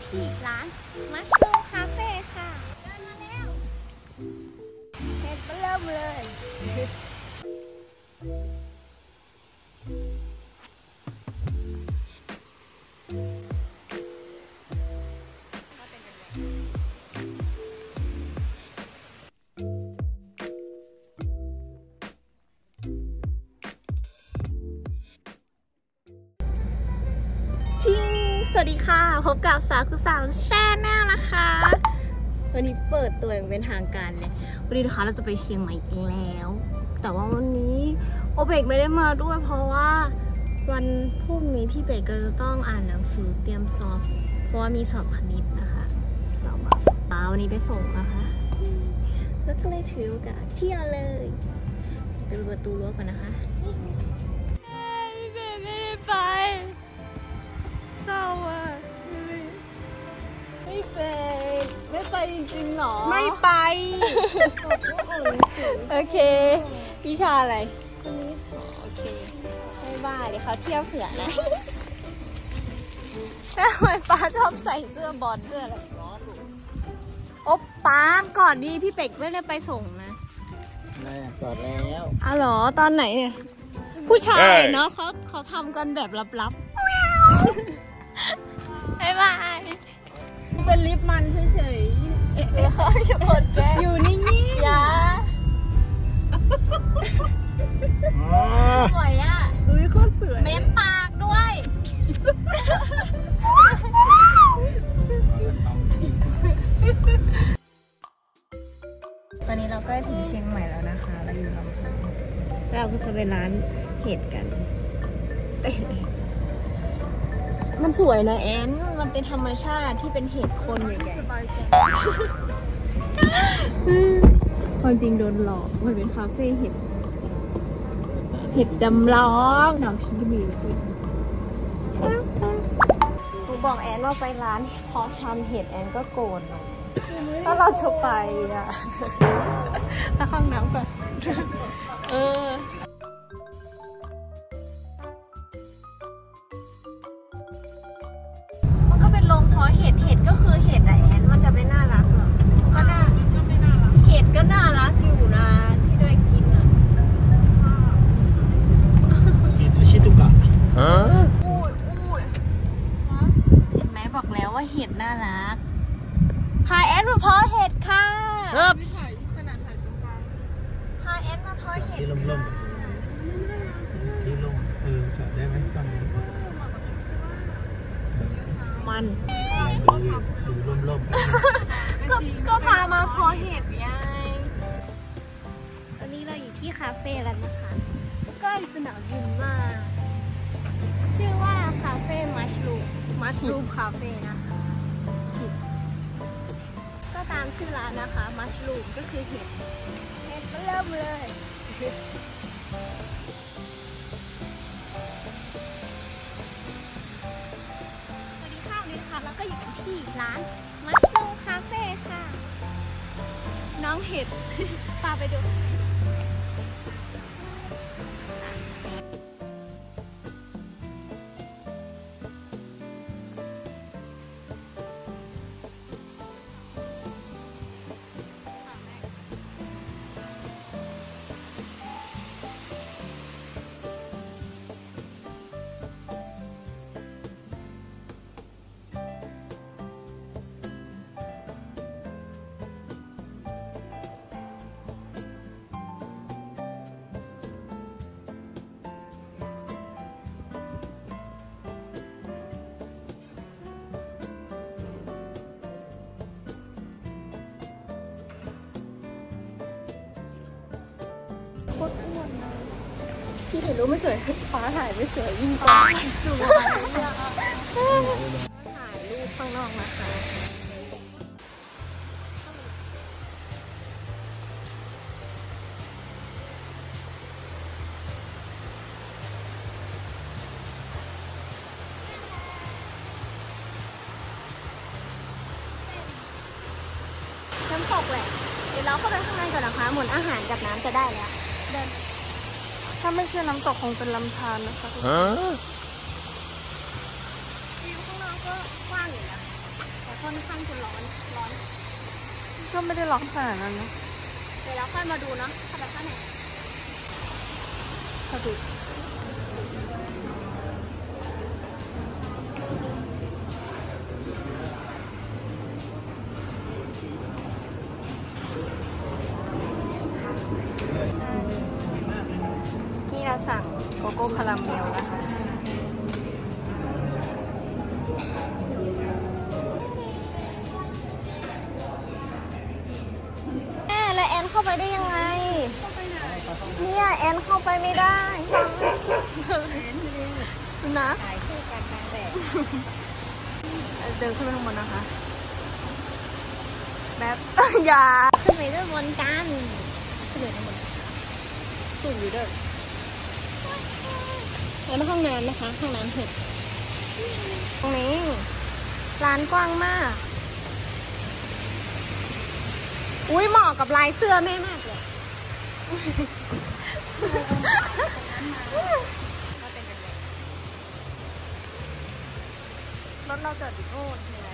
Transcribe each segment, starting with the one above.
ที่ร้านมัชรูมคาเฟ่ค่ะเดินมาแล้วเห็ดเริ่มเลยสวัสดีค่ะพบกับสาวกุสาวแชนแนลนะคะวันนี้เปิดตัวอย่างเป็นทางการเลยวันนี้นะคะเราจะไปเชียงใหม่อีกแล้วแต่ว่าวันนี้โอเบกไม่ได้มาด้วยเพราะว่าวันพรุ่งนี้พี่เบกก็จะต้องอ่านหนังสือเตรียมสอบเพราะว่ามีสอบคณิตนะคะสอบวันนี้ไปส่งนะคะแล้วก็เลยถือโอกาสเที่ยวเลยไปดูประตูรั้วก่อนนะคะพี่เบกไม่ได้ไปไม่ไปจริงๆหรอไม่ไปโอเควิชาอะไรโอเคไม่บ้าเดี๋ยวเขาเที่ยวเผื่อนะทำไมป้าชอบใส่เสื้อบอลเสื้ออะไรโอ๊บป้าก่อนดีพี่เป็กไม่ได้ไปส่งนะก่อนแล้วอ๋อเหรอตอนไหนเนี่ยผู้ชายเนาะเขาทำกันแบบลับๆบ๊ายบายเป็นลิปมันเฉยๆเขาอยู่คนแกอยู่นิ่งๆอย่าสวยอ่ะอุ้ยโคตรสวยเม้มปากด้วยตอนนี้เราก็ถึงเชียงใหม่แล้วนะคะเราอยู่ลำพูนเราก็จะไปร้านเห็ดกันมันสวยนะแอนมันเป็นธรรมชาติที่เป็นเห็ดคนใหญ่ๆความจริงโดนหลอกมันเป็นคาเฟ่เห็ดจำลองหนังชีบีกูบอกแอนว่าไปร้านเพาะชำเห็ดแอนก็โกรธถ้าเราจะไปอ่ะถ้าข้างน้ำก่อนลงเพราะเห็ดก็คือเห็ดอะแอนมันจะไม่น่ารักหรอก็น่าไม่น่ารักเห็ดก็น่ารักอยู่นะที่ตัวเองกินอะเห็ดชิตุกะอุ้ยเห็นไหมบอกแล้วว่าเห็ดน่ารักพาแอนมาเพาะเห็ดค่ะพาแอนมาเพาะเห็ดที่ล่มที่ล่มจอดได้ไหมฟังมันดูล่มก็พามาเพาะเห็ดไงตอนนี้เราอยู่ที่คาเฟ่แล้วนะคะใกล้สนามบินมากชื่อว่าคาเฟ่มัชรูมคาเฟ่นะคะก็ตามชื่อร้านนะคะมัชรูมก็คือเห็ดเริ่มเลยแล้วก็อยู่ที่ร้านมัชรูมคาเฟ่ค่ะน้องเห็ดพาไปดูพี่ถ่ายรูปไม่สวยฟ้าถ่ายไม่สวยยิ่งกว่าสวยถ่ายรูปข้างนอกนะคะน้ำตกแหละเดี๋ยวเราเข้าไปข้างในก่อนนะคะหมุนอาหารกับน้ำจะได้แล้วเดินถ้าไม่ใช่น้ำตกคงเป็นลำธารนะคะวิวข้างนอกก็กว้างอยู่นะค่อนข้างจะร้อนก็ไม่ได้ร้อนขนาดนั้นนะเดี๋ยวเราค่อยมาดูเนาะถ้าแบบข้างไหนสะดุดนี่เราสั่งโกโก้คาราเมลนะคะแล้วแอนเข้าไปได้ยังไงเนี่ยแอนเข้าไปไม่ได้สุนัขเดินขึ้นไปข้างบนนะคะแบบอย่าขึ้นไปด้วยบนกันขึ้นไปด้านบนสูงอยู่เด้อแล้วห้องน้ำนะคะห้องน้ำเห็ดตรงนี้ร้านกว้างมากอุ้ยเหมาะกับลายเสื้อแม่มากเลยรถเราจอดอยู่โน่นเห็นไหม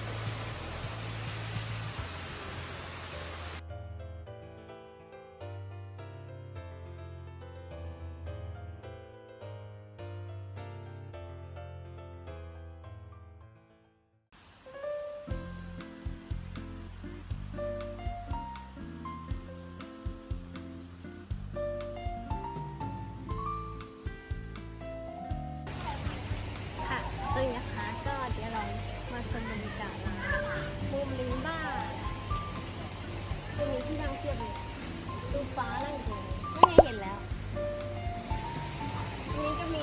ค่ะเลยนะคะก็เดี๋ยวเรามาชมบรรยากาศร้านมุมริมบ้านจะมีที่นั่งเทียบเลยดูฟ้านั่งอยู่นั่นไงเห็นแล้วอันนี้ก็มี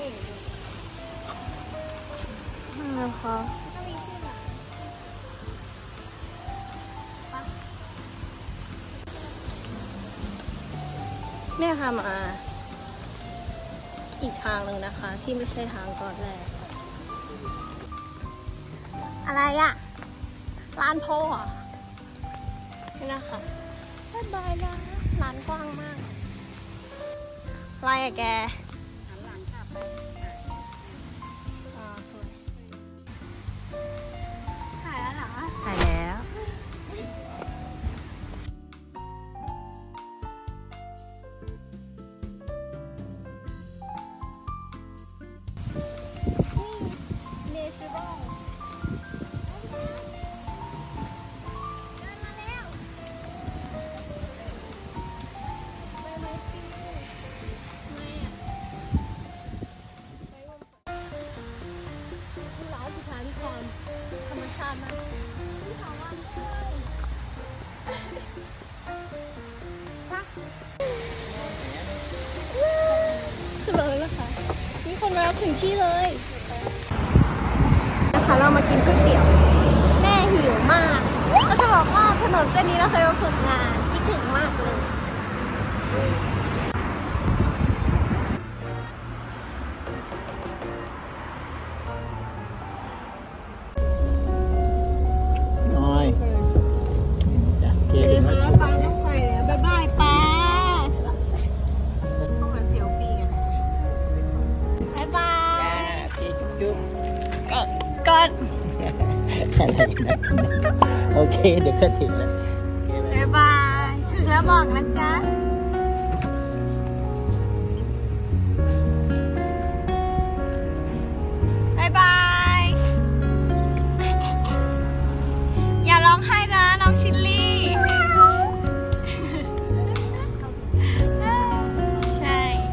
นะคะก็มีชื่อร้านแม่พามาอีกทางหนึ่งนะคะที่ไม่ใช่ทางก่อนแรก อะไรอะร้านโพอ่ะนี่นะคะบ๊ายบายนะร้านกว้างมากอะไรอะแกหันหลังกลับไปสวยถ่ายแล้วเหรอถ่ายแล้วเนเชอรัลเดินมาแล้วไปไหมพี่ไม่อะไปวงร้านสุดท้ายมีความธรรมชาติมากที่ถามว่าคือเลยนะคะมีคนมารับถึงที่เลยนะคะเรามากินก๋วยเตี๋ยวแม่หิวมากก็จะบอกว่าถนนเส้นนี้เราเคยมาฝึกงานคิดถึงมากเลยน้อยจ้ะเกเดี๋มยวนะคะปลาต้องไปแล้วบ๊ายบายปลาเหมือนเซลฟี่กันบ๊ายบายพี่จุ๊บก็อะไรนะโอเคเดี๋ยวก็ถึงแล้วโอเคไหมบ๊ายบายถึงแล้วบอกนะจ๊ะบ๊ายบายอย่าร้องไห้นะน้องชิลลี่ ใช่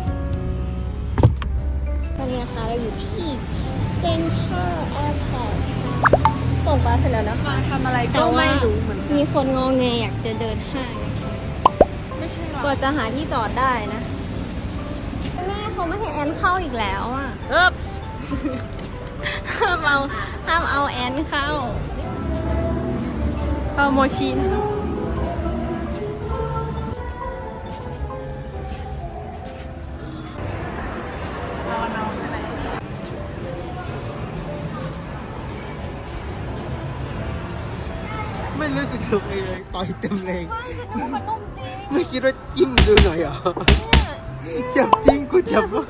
ตอนนี้นะคะเราอยู่ที่ Central Airport ส่งปลาเสร็จแล้วนะคะทำอะไรแต่ก็ว่าไม่รู้เหมือนกันมีคนงอแงอยากจะเดินห้างนะคะไม่ใช่หรอก็จะหาที่จอดได้นะแม่เขาไม่ให้แอนเข้าอีกแล้วอ่ะ ห้ามเอาแอนเข้าโมชินรอน้องใช่ไหมไม่รู้สึกถูกเลยต่อยเต็มแรงมันนุ่มจริงไม่คิดว่าจิ้มดูหน่อยเหรอจับจริงกูจับว่า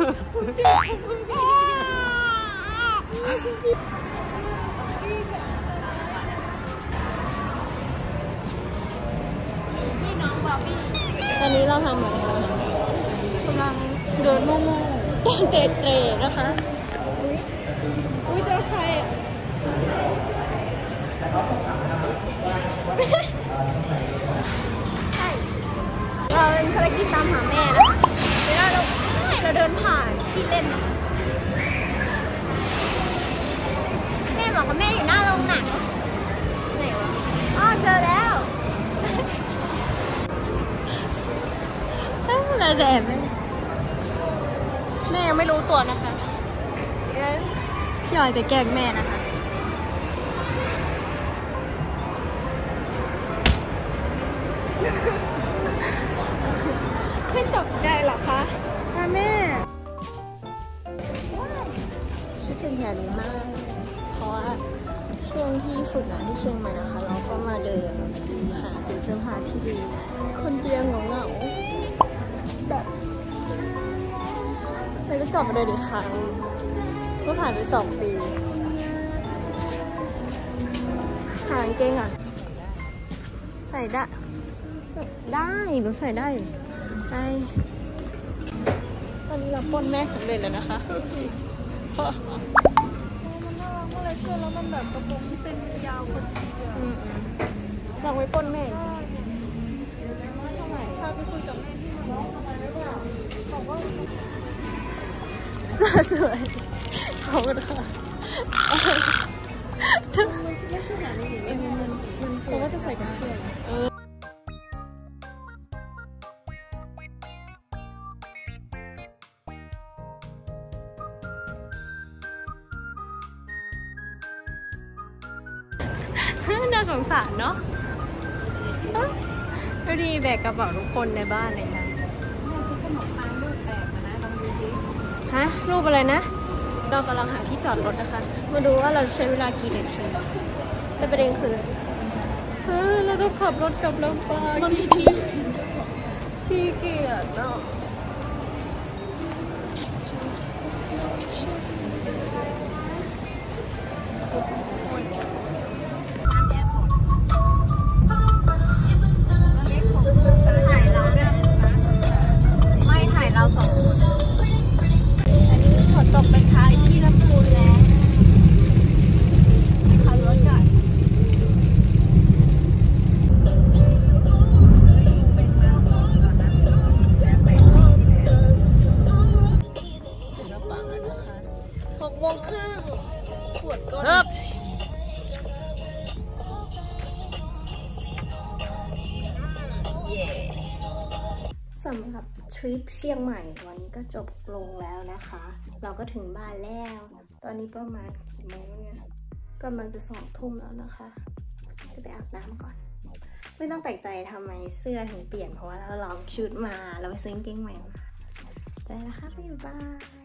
บาร์บี้ตอนนี้เราทำอะไรกันกำลังเดินโง่เตะนะคะๆอุ้ยเจอใครอ่ะใช่เราเป็นภารกิจตามหาแม่นะคะเวลาเราเดินผ่านที่เล่นนะคะแม่บอกว่าแม่อยู่หน้าโรงหนังไหนวะอ๋อเจอแล้วแล้วแต่แม่ยังไม่รู้ตัวนะคะพี่ออยจะแกล้งแม่นะคะไม่ตกใจหรอคะแม่คิดถึงแถวนี้มาก เพราะว่าช่วงที่ฝึกงานที่เชียงใหม่นะคะ เราก็มาเดินหาซื้อเสื้อผ้าที่ดี คนเดียวเหงาๆแบบแล้วก็กลับมาเดินอีกครั้งเมื่อผ่านไป2 ปีหากางเกงอ่ะใส่ได้ได้หนูใส่ได้ได้ตอนนี้เราปล้นแม่สำเร็จแล้วนะคะมันน่ารักมากเลยเสื้อแล้วมันแบบกระโปรงที่เป็นยาวคนเดียวลองไว้ปล้นแม่อีกพาไปคุยกับแม่ที่มันทำไมไม่บอกบอกว่าสวยขอบคุณค่ะมันชิไม่ช่วยหาในหญิงมันสวยก็จะใส่กับเสื้อน่าสงสารเนาะดูดีแบกกระเป๋าทุกคนในบ้านเลยนะฮะรูปอะไรนะ เรากำลังหาที่จอดรถนะคะ มาดูว่าเราใช้เวลากี่นาที แต่ประเด็นคือเราต้องขับรถกลับลำปางตอนนี้ที่เกียจเนาะไม่ถ่ายเรา2 คนอันนี้ฝนตกไปช้าที่ลำพูนแล้วขับรถก่อนถึงลำปางแล้วนะคะ6:30ปวดก้นสำหรับทริปเชียงใหม่วันนี้ก็จบลงแล้วนะคะ เราก็ถึงบ้านแล้ว ตอนนี้ประมาณกี่โมงเนี่ยกำลังจะ2 ทุ่มแล้วนะคะจะไปอาบน้ำก่อน ไม่ต้องแปลกใจทำไมเสื้อถึงเปลี่ยนเพราะว่าเราลองชุดมาเราไปซื้อกางเกงใหม่มาได้แล้วค่ะบ๊ายบาย